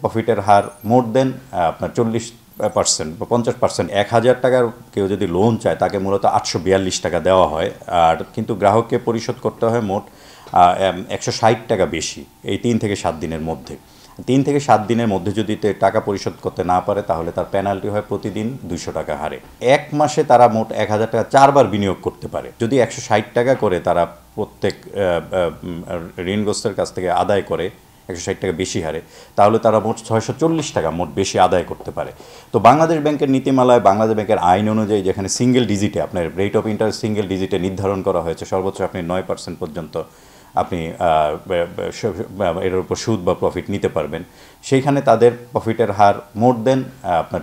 প্রফিটের হার মোর দেন আপনার 40% বা 50%। 1000 টাকার কেউ যদি লোন চায় তাকে মূলত 842 টাকা দেওয়া হয়, আর কিন্তু গ্রাহককে পরিশোধ করতে হয় মোট 160 টাকা বেশি এই 3 থেকে 7 দিনের মধ্যে। 3 থেকে 7 দিনের মধ্যে যদি টাকা পরিশোধ করতে না পারে তাহলে তার পেনাল্টি হয় প্রতিদিন 200 টাকা হারে। এক মাসে তারা মোট 1000 টাকা 4 বার বিনিয়োগ করতে পারে। যদি 160 টাকা করে তারা প্রত্যেক ঋণগ্রস্তের কাছ থেকে আদায় করে 160 টাকা বেশি হারে, তাহলে তারা মোট 640 টাকা মোট বেশি আদায় করতে পারে। তো বাংলাদেশ ব্যাংকের নীতিমালায়, বাংলাদেশ ব্যাংকের আইন অনুযায়ী যেখানে সিঙ্গেল ডিজিটে আপনার রেট অফ ইন্টারেস্ট সিঙ্গেল ডিজিটে নির্ধারণ করা হয়েছে, সর্বোচ্চ আপনি 9% পর্যন্ত আপনি এর উপর সুদ বা প্রফিট নিতে পারবেন। সেইখানে তাদের প্রফিটের হার মোর দেন আপনার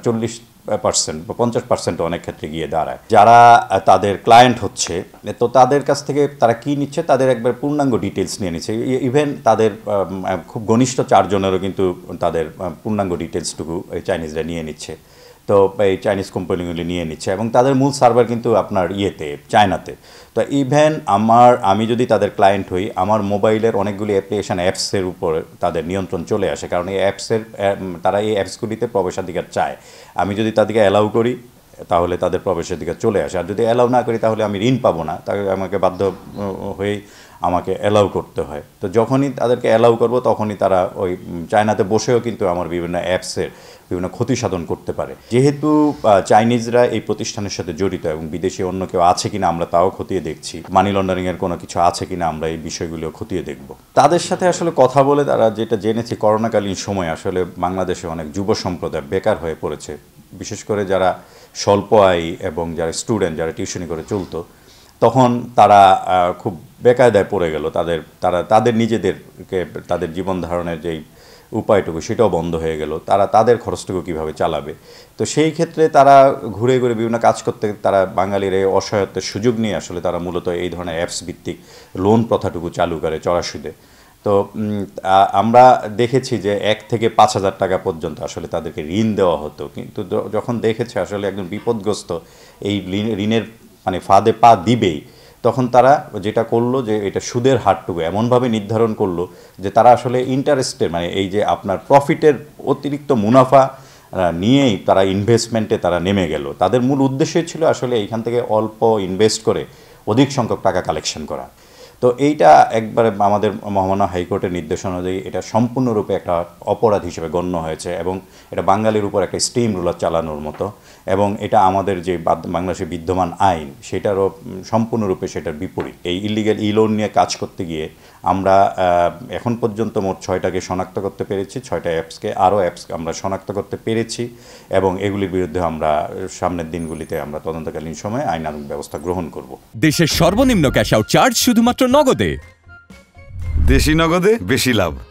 40% বা 50% অনেক ক্ষেত্রে গিয়ে দাঁড়ায়। যারা তাদের ক্লায়েন্ট হচ্ছে, তো তাদের কাছ থেকে তারা কী নিচ্ছে তাদের একবার পূর্ণাঙ্গ ডিটেলস নিয়ে নিচ্ছে। ইভেন তাদের খুব ঘনিষ্ঠ 4 জনেরও কিন্তু তাদের পূর্ণাঙ্গ ডিটেলসটুকু এই চাইনিজরা নিয়ে নিচ্ছে। তো এই চাইনিজ কোম্পানিগুলি নিয়ে নিচ্ছে এবং তাদের মূল সার্ভার কিন্তু আপনার চায়নাতে। তো ইভেন আমি যদি তাদের ক্লায়েন্ট হই, আমার মোবাইলের অনেকগুলি অ্যাপ্লিকেশান অ্যাপসের উপর তাদের নিয়ন্ত্রণ চলে আসে, কারণ এই তারা এই অ্যাপসগুলিতে প্রবেশাধিকার চায়। আমি যদি তাদেরকে অ্যালাউ করি তাহলে তাদের প্রবেশাধিকার চলে আসে, আর যদি অ্যালাউ না করি তাহলে আমি ঋণ পাবো না, তাহলে আমাকে বাধ্য হয়েই আমাকে অ্যালাউ করতে হয়। তো যখনই তাদেরকে অ্যালাউ করব তখনই তারা ওই চায়নাতে বসেও কিন্তু আমার বিভিন্ন অ্যাপসের বিভিন্ন ক্ষতি সাধন করতে পারে। যেহেতু চাইনিজরা এই প্রতিষ্ঠানের সাথে জড়িত এবং বিদেশি অন্য কেউ আছে কিনা আমরা তাও খতিয়ে দেখছি, মানি লন্ডারিংয়ের কোনো কিছু আছে কিনা আমরা এই বিষয়গুলিও খতিয়ে দেখব। তাদের সাথে আসলে কথা বলে তারা যেটা জেনেছি, করোনাকালীন সময় আসলে বাংলাদেশে অনেক যুব সম্প্রদায় বেকার হয়ে পড়েছে, বিশেষ করে যারা স্বল্প আয় এবং যারা স্টুডেন্ট, যারা টিউশনি করে চলতো, তখন তারা খুব বেকায়দায় পড়ে গেল। তাদের নিজেদেরকে তাদের জীবন ধারণের যেই উপায়টুকু সেটাও বন্ধ হয়ে গেল। তাদের খরচটুকু কীভাবে চালাবে? তো সেই ক্ষেত্রে তারা ঘুরে ঘুরে বিভিন্ন কাজ করতে তারা বাঙালির এই অসহায়ত্বের সুযোগ নিয়ে আসলে তারা মূলত এই ধরনের অ্যাপস ভিত্তিক লোন প্রথাটুকু চালু করে চড়া সুদে। তো আমরা দেখেছি যে 1 থেকে 5,000 টাকা পর্যন্ত আসলে তাদেরকে ঋণ দেওয়া হতো, কিন্তু যখন দেখেছে আসলে একজন বিপদগ্রস্ত এই ঋণের ফাঁদে পা দিবেই, তখন তারা যেটা করলো যে এটা সুদের হারটুকু এমনভাবে নির্ধারণ করলো যে তারা আসলে ইন্টারেস্টের এই যে আপনার প্রফিটের অতিরিক্ত মুনাফা নিয়েই তারা ইনভেস্টমেন্টে তারা নেমে গেল। তাদের মূল উদ্দেশ্যই ছিল আসলে এইখান থেকে অল্প ইনভেস্ট করে অধিক সংখ্যক টাকা কালেকশন করা। তো এইটা একবারে আমাদের মহামান্য হাইকোর্টের নির্দেশ অনুযায়ী এটা সম্পূর্ণরূপে একটা অপরাধ হিসেবে গণ্য হয়েছে এবং এটা বাঙালির উপর একটা স্টিম রুলার চালানোর মতো, এবং এটা আমাদের যে বাংলাদেশে বিদ্যমান আইন সেটারও সম্পূর্ণরূপে সেটার বিপরীত। এই ইলিগ্যাল লোন নিয়ে কাজ করতে গিয়ে আমরা এখন পর্যন্ত মোট 6টাকে শনাক্ত করতে পেরেছি, 6টা অ্যাপসকে, আরও অ্যাপস আমরা শনাক্ত করতে পেরেছি এবং এগুলির বিরুদ্ধে আমরা সামনের দিনগুলিতে আমরা তদন্তকালীন সময়ে আইনানুগ ব্যবস্থা গ্রহণ করব। দেশের সর্বনিম্ন ক্যাশ আউট চার্জ শুধুমাত্র নগদে। দেশি নগদে বেশি লাভ।